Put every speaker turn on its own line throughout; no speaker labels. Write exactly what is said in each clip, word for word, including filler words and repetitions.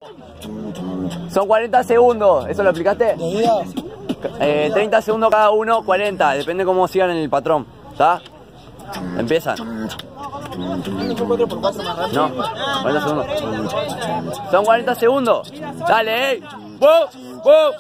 Son cuarenta segundos, ¿eso lo explicaste? Eh, treinta segundos cada uno, cuarenta, depende cómo sigan en el patrón, ¿está? Empiezan. No, cuarenta segundos. Son cuarenta segundos. Dale, ey. ¡Wow! ¡Wow!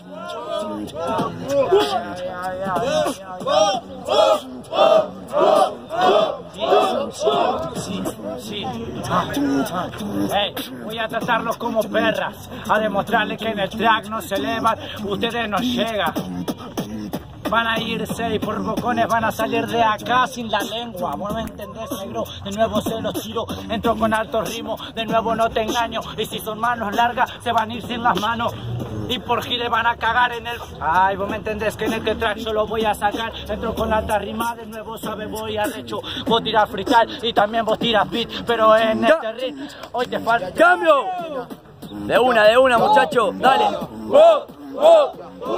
Sí, sí. Hey, voy a tratarlos como perras, a demostrarles que en el track no se elevan, ustedes no llegan. Van a irse y por bocones van a salir de acá sin la lengua. Vos no entendés, negro, de nuevo se los tiro. Entro con alto ritmo, de nuevo no te engaño. Y si son manos largas, se van a ir sin las manos. Y por gire van a cagar en el... Ay, vos me entendés que en este track yo lo voy a sacar. Entro con alta rima, de nuevo sabe voy a recho. Vos tirás freestyle y también vos tirás beat. Pero en este ritmo, hoy te falta...
¡Cambio! De una, de una, muchacho, dale. ¡Oh! ¡Oh!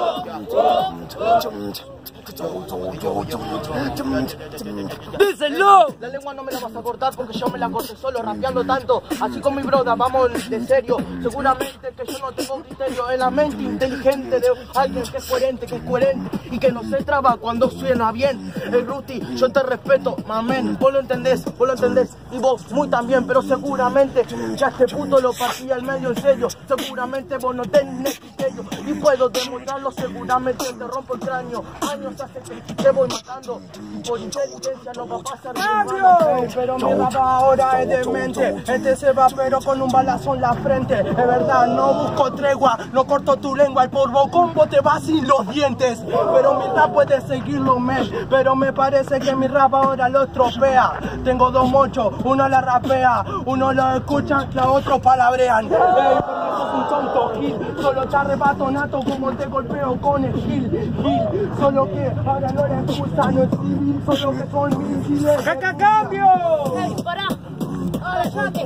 ¡Díselo!
La lengua no me la vas a cortar porque yo me la corté solo rapeando tanto. Así con mi broda, vamos de serio. Seguramente que yo no tengo criterio. En la mente inteligente de alguien que es coherente, que es coherente y que no se traba cuando suena bien. El Ruti, yo te respeto, mamen. Vos lo entendés, vos lo entendés y vos muy también. Pero seguramente ya este puto lo partí al medio en serio. Seguramente vos no tenés criterio y puedo demostrarlo. Seguramente te rompo el cráneo. Años hace que te voy matando. Por inteligencia no va a pasar nada. Pero mi rapa ahora es demente. Este se va pero con un balazo en la frente. Es verdad, no busco tregua, no corto tu lengua. El polvo combo te va sin los dientes. Pero mi rap puede seguirlo, men. Pero me parece que mi rap ahora lo estropea. Tengo dos mochos, uno la rapea, uno lo escucha, la otro palabrean. Ey, porque sos un tonto, Gil. Solo te arrebato nato como te golpeo con el Gil. Gil, solo que ahora no le expulsan, no es civil, solo que son misiles.
¡Caca cambio!
¡Ey, pará! ¡Ahora saque!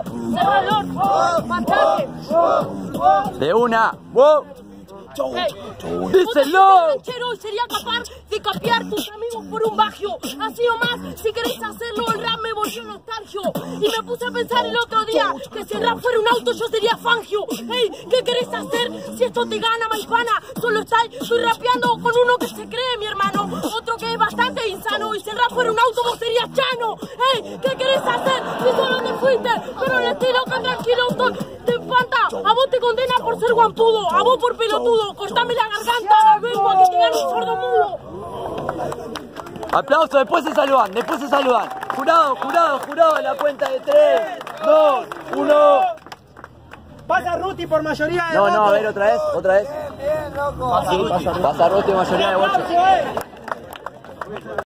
¡Cerrador! ¡Matate!
De una. ¡Wow!
¡Ey!
¡Díselo!
Y sería capaz de capear tus amigos por un bagio. Así o más, si querés hacerlo, el rap me volvió nostalgio. Y me puse a pensar el otro día que si el rap fuera un auto, yo sería Fangio. Hey, ¿qué querés hacer si esto te gana, maipana? Solo estoy, estoy rapeando con uno que se cree, mi hermano. Otro que es bastante insano. Y si el rap fuera un auto, vos serías Chano. Hey, ¿qué querés hacer si solo te fuiste? Pero el estilo que tranquilo, autor, te espanta. A vos te condena por ser guampudo. A vos por pelotudo. Cortame la garganta, vengo a que te gane un sordo mudo.
Aplausos, después se saludan, después se saludan. Jurado, jurado, jurado, a la cuenta de tres, dos, uno.
Pasa Ruti por mayoría de
No,
votos.
no, a ver, otra vez, otra vez.
Bien, loco.
Pasa Ruti, mayoría de votos.